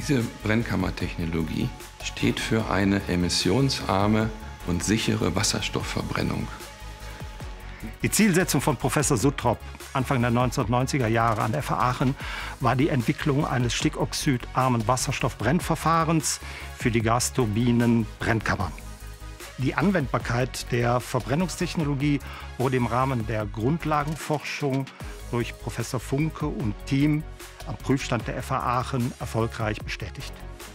Diese Brennkammertechnologie steht für eine emissionsarme und sichere Wasserstoffverbrennung. Die Zielsetzung von Professor Suttrop Anfang der 1990er Jahre an der FH Aachen war die Entwicklung eines stickoxidarmen Wasserstoffbrennverfahrens für die Gasturbinen-Brennkammern. Die Anwendbarkeit der Verbrennungstechnologie wurde im Rahmen der Grundlagenforschung durch Professor Funke und Team am Prüfstand der FH Aachen erfolgreich bestätigt.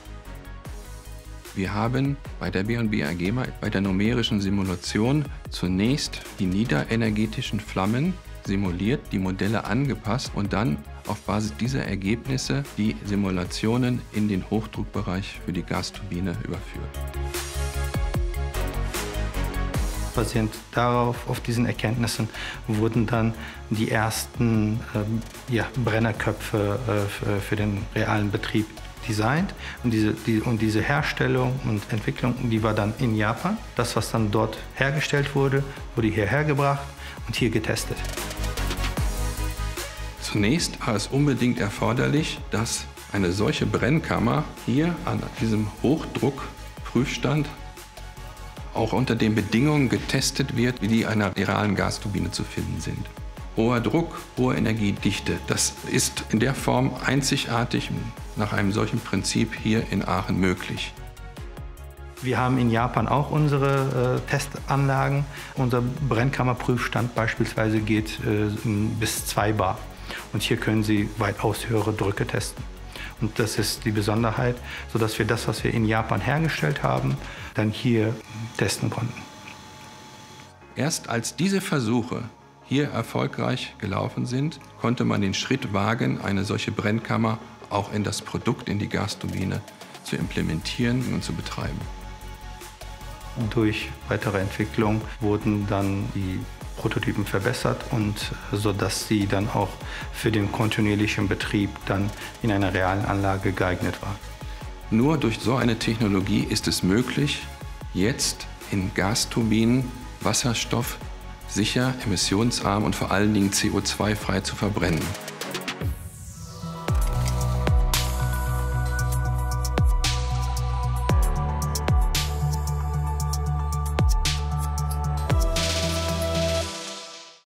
Wir haben bei der B&B AG bei der numerischen Simulation zunächst die niederenergetischen Flammen simuliert, die Modelle angepasst und dann auf Basis dieser Ergebnisse die Simulationen in den Hochdruckbereich für die Gasturbine überführt. Basierend darauf, auf diesen Erkenntnissen, wurden dann die ersten Brennerköpfe für den realen Betrieb designt. Und diese Herstellung und Entwicklung, die war dann in Japan. Das, was dann dort hergestellt wurde, wurde hierher gebracht und hier getestet. Zunächst war es unbedingt erforderlich, dass eine solche Brennkammer hier an diesem Hochdruckprüfstand auch unter den Bedingungen getestet wird, wie die einer realen Gasturbine zu finden sind. Hoher Druck, hohe Energiedichte, das ist in der Form einzigartig nach einem solchen Prinzip hier in Aachen möglich. Wir haben in Japan auch unsere Testanlagen. Unser Brennkammerprüfstand beispielsweise geht bis 2 bar. Und hier können Sie weitaus höhere Drücke testen. Und das ist die Besonderheit, sodass wir das, was wir in Japan hergestellt haben, dann hier testen konnten. Erst als diese Versuche hier erfolgreich gelaufen sind, konnte man den Schritt wagen, eine solche Brennkammer auch in das Produkt, in die Gasturbine zu implementieren und zu betreiben. Durch weitere Entwicklung wurden dann die Prototypen verbessert und sodass sie dann auch für den kontinuierlichen Betrieb dann in einer realen Anlage geeignet war. Nur durch so eine Technologie ist es möglich, jetzt in Gasturbinen Wasserstoff sicher, emissionsarm und vor allen Dingen CO2-frei zu verbrennen.